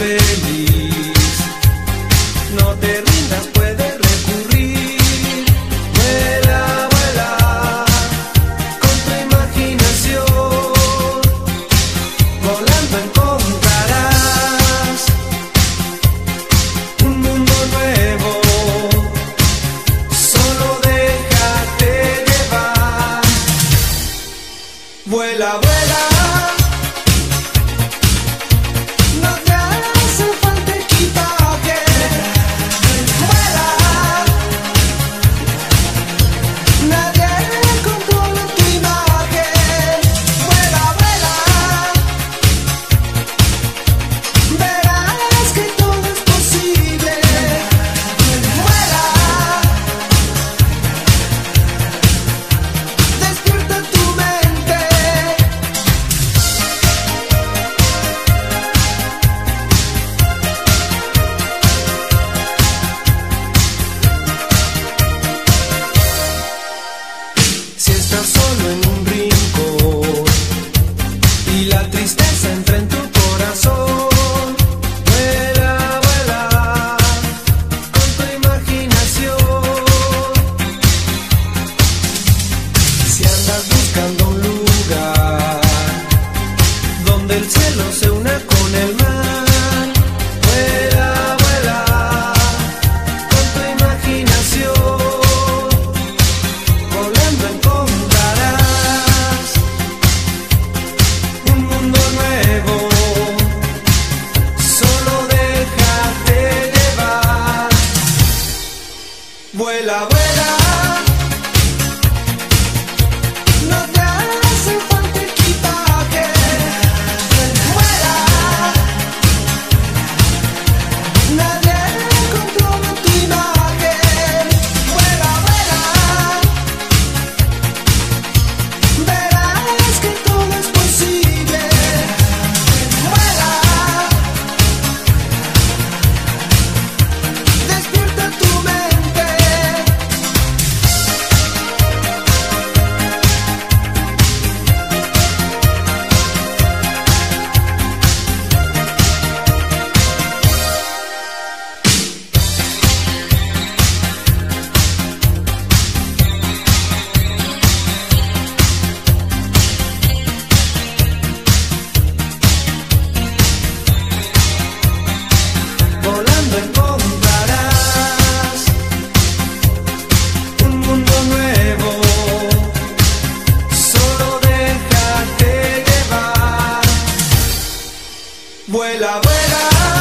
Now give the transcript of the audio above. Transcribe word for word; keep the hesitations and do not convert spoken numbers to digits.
feliz. No te rindas, puedes recurrir. Vuela, vuela con tu imaginación. Volando encontrarás un mundo nuevo. Solo déjate llevar. Vuela, vuela. Si estás solo en un rincón y la tristeza entra en tu corazón, vuela, vuela con tu imaginación. Si andas buscando un lugar donde el cielo se una con el mar, vuela, vuela con tu imaginación. Volando en vuela, vuela, no te hace falta equipaje. Vuela, nadie controla tu imagen. Vuela, vuela, verás que todo es posible. Vuela, despierta tu mente. Volando encontrarás un mundo nuevo. Solo déjate llevar. Vuela, vuela.